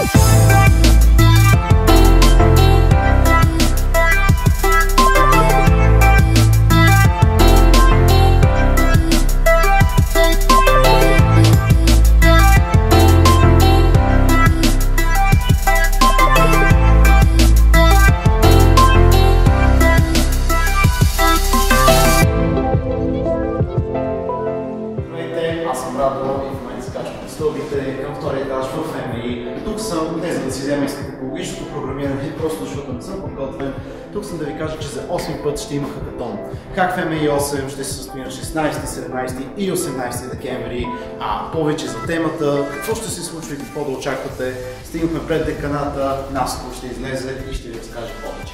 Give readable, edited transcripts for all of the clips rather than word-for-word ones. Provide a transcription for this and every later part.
Аз съм Радо и в момента се качвам по стълбите към втория етаж в МИ. Тук съм не за да си взема екологичното програмиране, просто защото не съм подготвен. Тук съм да ви кажа, че за 8 път ще има хакатон. Как в МИ 8 ще се състои на 16, 17 и 18 декември, а повече за темата, какво ще се случва и какво да очаквате. Стигнахме пред деканата, наскоро ще излезе и ще ви разкажа повече.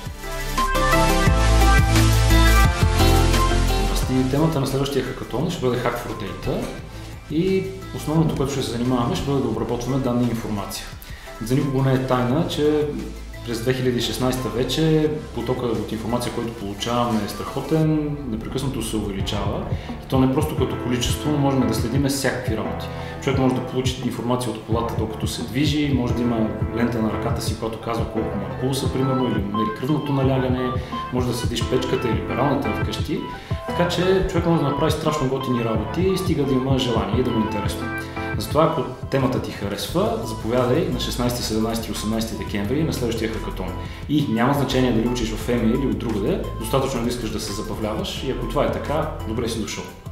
Темата на следващия хакатон ще бъде Hack for Data и основното, което ще се занимаваме, ще бъде да обработваме данни и информация. За никого не е тайна, че през 2016 вече потока от информация, който получаваме е страхотен, непрекъснато се увеличава и то не просто като количество, но можем да следим всякакви работи. Човек може да получи информация от колата докато се движи, може да има лента на ръката си, която казва колко му е пулса, примерно, или мери кръвното налягане, може да седиш печката или пералнята вкъщи. Така че човек може да направи страшно готини работи и стига да има желание и да му е интересно. Затова, ако темата ти харесва, заповядай на 16, 17 и 18 декември на следващия хакатон. И няма значение дали учиш в ЕМИ или от другаде, достатъчно да искаш да се забавляваш и ако това е така, добре си дошъл.